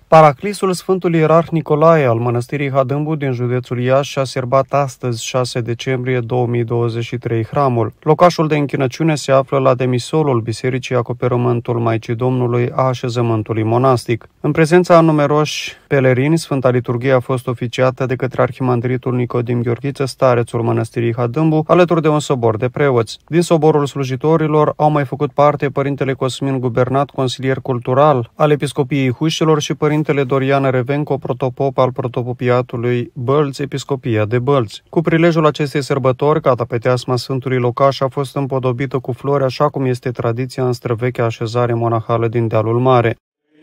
Paraclisul Sfântul Ierarh Nicolae al Mănăstirii Hadâmbu din județul Iași a sărbat astăzi, 6 decembrie 2023, hramul. Locașul de închinăciune se află la demisolul Bisericii Acoperământul Maicii Domnului a așezământului monastic. În prezența a numeroși pelerini, Sfânta Liturghie a fost oficiată de către arhimandritul Nicodim Gheorghiță, starețul Mănăstirii Hadâmbu, alături de un sobor de preoți. Din soborul slujitorilor au mai făcut parte Părintele Cosmin Gubernat, consilier cultural al Episcopiei Hușilor, și Părintele Dorian Revenco, protopop al protopopiatului Bălți, Episcopia de Bălți. Cu prilejul acestei sărbători, catapeteasma Sfântului Locaș a fost împodobită cu flori, așa cum este tradiția în străvechea așezare monahală din Dealul Mare.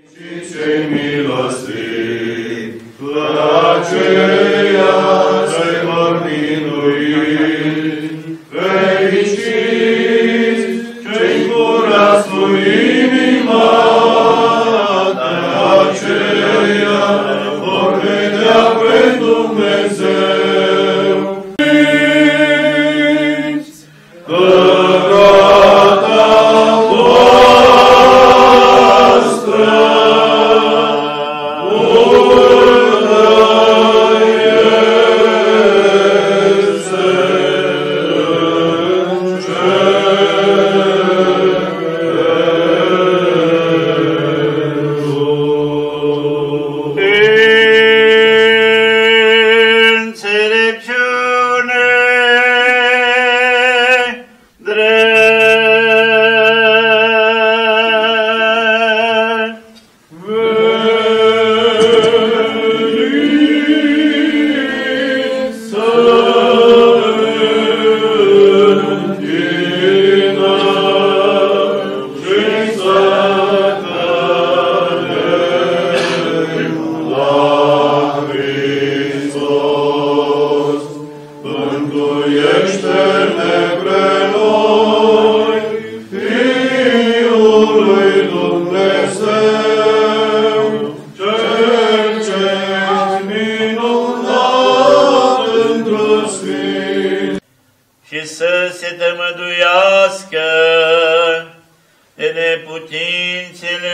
Și să se tămăduiască de neputințele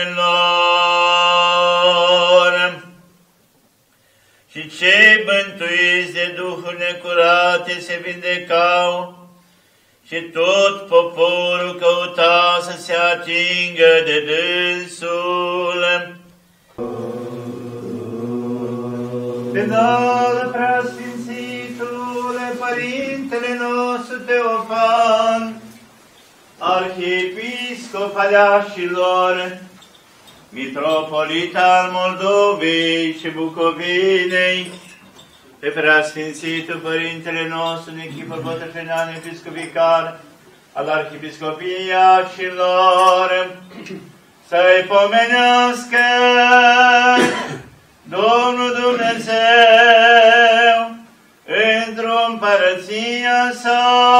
lor. Și cei bântuiți de duhuri necurate se vindecau, și tot poporul căuta să se atingă de dânsul. Penal preasfințitule Părintele nostru Teofan, Arhiepiscop al Iașilor, Mitropolit al Moldovei și Bucovinei, pe preasfințitul Părintele nostru Nichifor Bătășenean, episcopicar al Arhiepiscopiei Iașilor, să-i pomenească Domnul Dumnezeu într-o împărăția sa.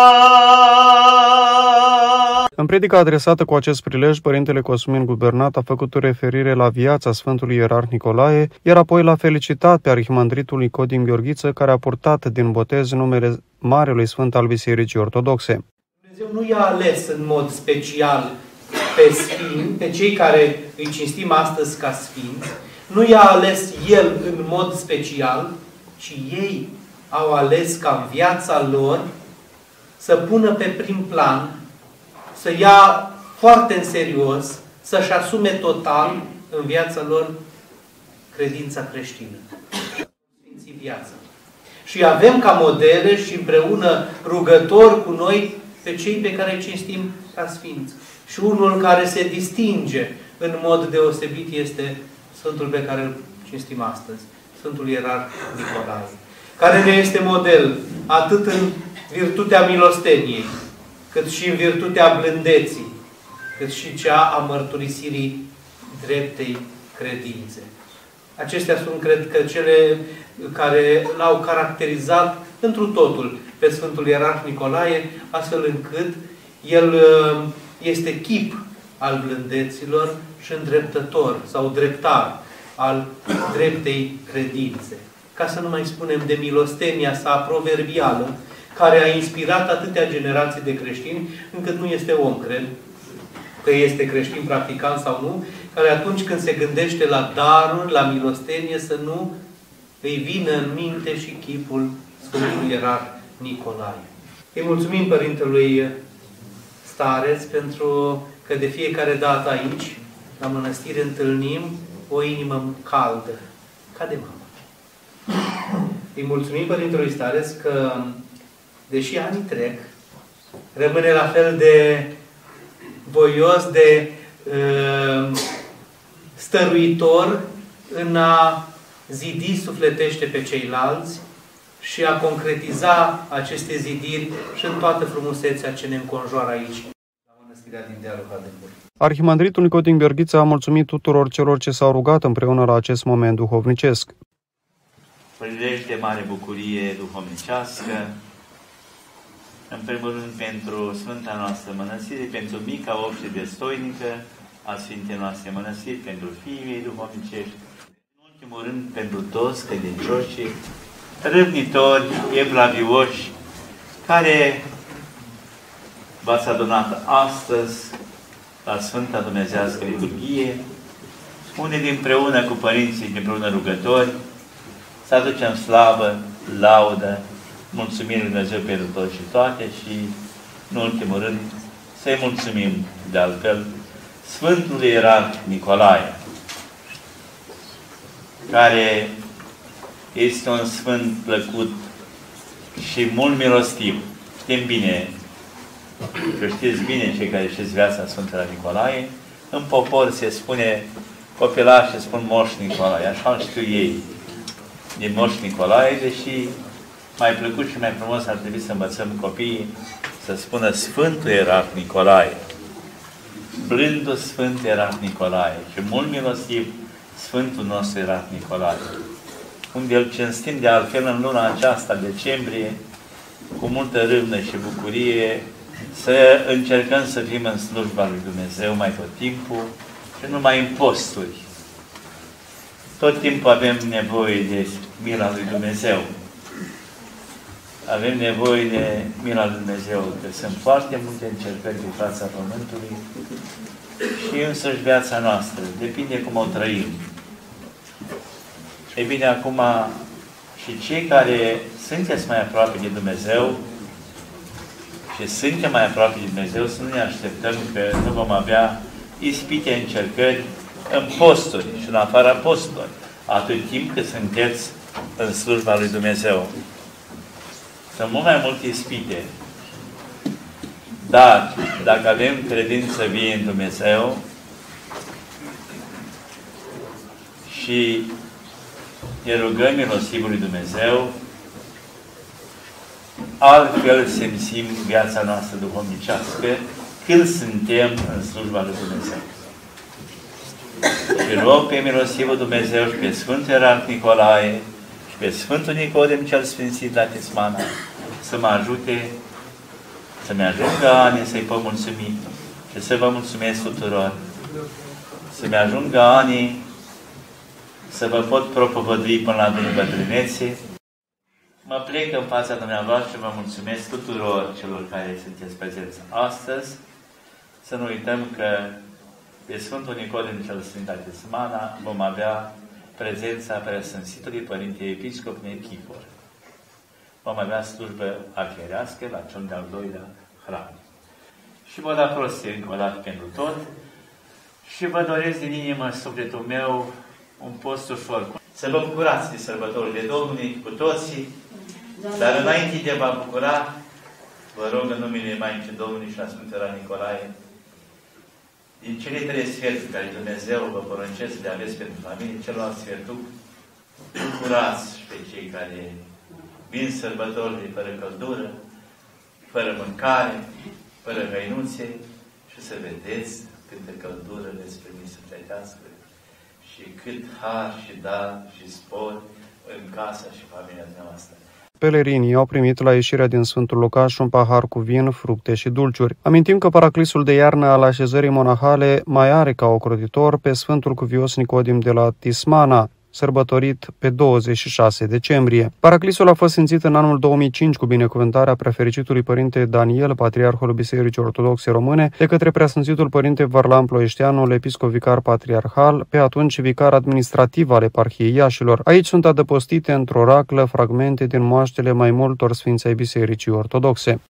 În predica adresată cu acest prilej, Părintele Cosmin Gubernat a făcut o referire la viața Sfântului Ierarh Nicolae, iar apoi l-a felicitat pe arhimandritul Nicodim Gheorghiță, care a purtat din botez numele Marelui Sfânt al Bisericii Ortodoxe. Dumnezeu nu i-a ales în mod special pe sfinți, pe cei care îi cinstim astăzi ca sfinți, nu i-a ales El în mod special, ci ei au ales ca în viața lor să pună pe prim plan, să ia foarte în serios, să-și asume total în viața lor credința creștină. Sfinții viața. Și avem ca modele și împreună rugători cu noi pe cei pe care îi cinstim ca sfinți. Și unul care se distinge în mod deosebit este Sfântul pe care îl cinstim astăzi, Sfântul Ierarh Nicolae, care ne este model atât în virtutea milosteniei, cât și în virtutea blândeții, cât și cea a mărturisirii dreptei credințe. Acestea sunt, cred că, cele care l-au caracterizat întru totul pe Sfântul Ierarh Nicolae, astfel încât el este chip al blândeților și îndreptător sau dreptar al dreptei credințe. Ca să nu mai spunem de milostenia sa proverbială, care a inspirat atâtea generații de creștini, încât nu este om, cred, că este creștin practicant sau nu, care atunci când se gândește la daruri, la milostenie, să nu îi vină în minte și chipul Sfântului Ierarh Nicolae. Îi mulțumim Părintelui Stareț pentru că de fiecare dată aici, la mănăstire, întâlnim o inimă caldă, ca de mamă. Îi mulțumim Părintelui Stareț că, deși anii trec, rămâne la fel de voios, de stăruitor în a zidi sufletește pe ceilalți și a concretiza aceste zidiri și în toată frumusețea ce ne înconjoară aici, la mănăstirea din dealul Hadembur. Arhimandritul Nicodim Gheorghiță a mulțumit tuturor celor ce s-au rugat împreună la acest moment duhovnicesc. Părilește mare bucurie duhovnicească, în primul rând pentru Sfânta noastră mănăstire, pentru mica obște destoinică a Sfintei noastre mănăstiri, pentru fiii ei duhovnicești, în ultimul rând pentru toți credincioșii, râvnitori, evlavioși, care v-ați adunat astăzi la Sfânta Dumnezească Liturghie, unde împreună cu părinții, împreună rugători, să aducem slavă, laudă, mulțumire Lui Dumnezeu pentru tot și toate și, în ultimul rând, să-i mulțumim de altfel Sfântului Ierarh Nicolae, care este un sfânt plăcut și mult milostiv. Știm bine, că știți bine cei care știți viața Sfântului Nicolae, în popor se spune copilași, spun Moș Nicolae, așa știu ei din Moș Nicolae, deși mai plăcut și mai frumos ar trebui să învățăm copiii să spună Sfântul Ierarh Nicolae, blândul Sfânt Ierarh Nicolae și mult milostiv Sfântul nostru Ierarh Nicolae, unde îl cinstim de altfel în luna aceasta, decembrie, cu multă râvnă și bucurie, să încercăm să fim în slujba lui Dumnezeu mai tot timpul și numai în posturi. Tot timpul avem nevoie de mila lui Dumnezeu. Avem nevoie de mila lui Dumnezeu, că sunt foarte multe încercări pe fața Pământului și însăși viața noastră. Depinde cum o trăim. E bine, acum și cei care sunteți mai aproape de Dumnezeu și suntem mai aproape de Dumnezeu, să nu ne așteptăm că nu vom avea ispite, încercări în posturi și în afara posturi, atât timp cât sunteți în slujba lui Dumnezeu. Sunt mult mai multe ispite. Dar, dacă avem credință vie în Dumnezeu și ne rugăm milostivul lui Dumnezeu, altfel simțim viața noastră duhovnicească când suntem în slujba lui Dumnezeu. Și rog pe milostivul Dumnezeu și pe Sfântul Ierarh Nicolae și pe Sfântul Nicodim cel Sfințit la Tismana să mă ajute să-mi ajungă ani să-i pot mulțumi și să vă mulțumesc tuturor. Să-mi ajungă ani să vă pot propovădui până la bătrânețe. Mă plec în fața dumneavoastră și vă mulțumesc tuturor celor care sunteți prezenți astăzi. Să nu uităm că pe Sfântul Nicodim cel Sfânt la Tismana vom avea prezența Preasfințitului Părinte Episcop Nechifor. Vom avea slujbă arhierească la cel de-al doilea hram. Și vă da prostie încă o dată pentru tot și vă doresc din inimă, sufletul meu, un post ușor. Să vă bucurați de sărbătorile Domnului cu toții, dar înainte de a vă bucura, vă rog în numele Maicii Domnului și a Sfântului Ierarh Nicolae, din cele trei sferturi care Dumnezeu vă poruncesc să le aveți pentru familie, celălalt sfertuc, bucurați pe cei care vin sărbătorile fără căldură, fără mâncare, fără hăinuțe și să vedeți câtă căldură veți primi sufletească și cât har și dar și spor în casa și familia noastră. Pelerinii au primit la ieșirea din Sfântul Locaș un pahar cu vin, fructe și dulciuri. Amintim că paraclisul de iarnă al așezării monahale mai are ca ocrotitor pe Sfântul Cuvios Nicodim de la Tismana. sărbătorit pe 26 decembrie. Paraclisul a fost simțit în anul 2005 cu binecuvântarea prefericitului Părinte Daniel, Patriarhul Bisericii Ortodoxe Române, de către Preasfințitul Părinte Varlam Ploieșteanul, episcop vicar patriarhal, pe atunci vicar administrativ al Eparhiei Iașilor. Aici sunt adăpostite într-o raclă fragmente din moaștele mai multor sfinți ai Bisericii Ortodoxe.